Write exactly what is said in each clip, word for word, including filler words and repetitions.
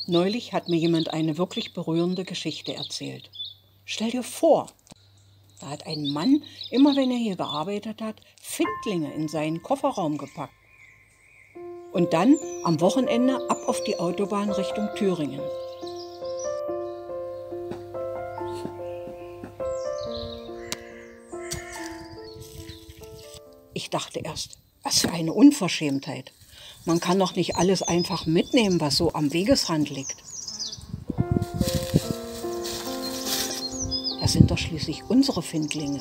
Neulich hat mir jemand eine wirklich berührende Geschichte erzählt. Stell dir vor, da hat ein Mann, immer wenn er hier gearbeitet hat, Findlinge in seinen Kofferraum gepackt. Und dann am Wochenende ab auf die Autobahn Richtung Thüringen. Ich dachte erst, was für eine Unverschämtheit. Man kann doch nicht alles einfach mitnehmen, was so am Wegesrand liegt. Das sind doch schließlich unsere Findlinge.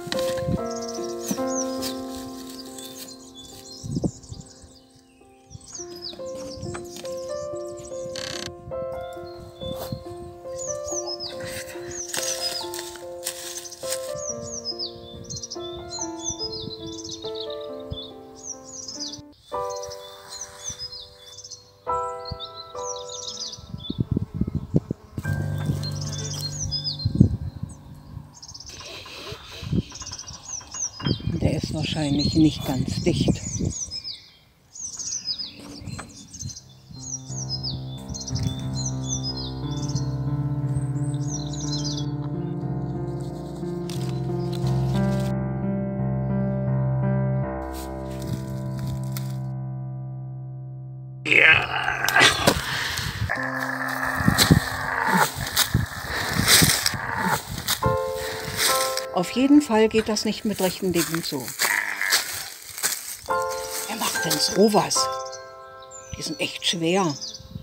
Der ist wahrscheinlich nicht ganz dicht. Ja. Auf jeden Fall geht das nicht mit rechten Dingen zu. Wer macht denn sowas? Die sind echt schwer.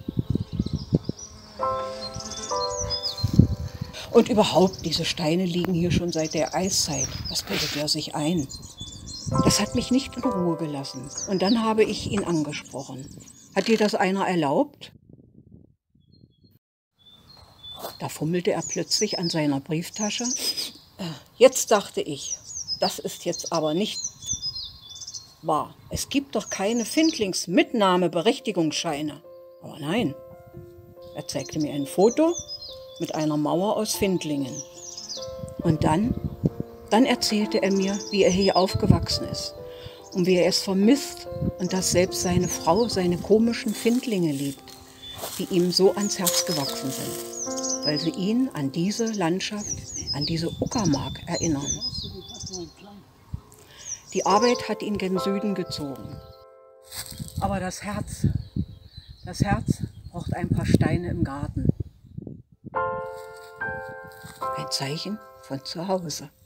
Und überhaupt, diese Steine liegen hier schon seit der Eiszeit. Was bildet er sich ein? Das hat mich nicht in Ruhe gelassen. Und dann habe ich ihn angesprochen. Hat dir das einer erlaubt? Da fummelte er plötzlich an seiner Brieftasche. Jetzt dachte ich, das ist jetzt aber nicht wahr. Es gibt doch keine Findlingsmitnahmeberechtigungsscheine. Aber nein, er zeigte mir ein Foto mit einer Mauer aus Findlingen. Und dann, dann erzählte er mir, wie er hier aufgewachsen ist und wie er es vermisst und dass selbst seine Frau seine komischen Findlinge liebt, die ihm so ans Herz gewachsen sind, weil sie ihn an diese Landschaft, an diese Uckermark erinnern. Die Arbeit hat ihn gen Süden gezogen. Aber das Herz, das Herz braucht ein paar Steine im Garten. Ein Zeichen von zu Hause.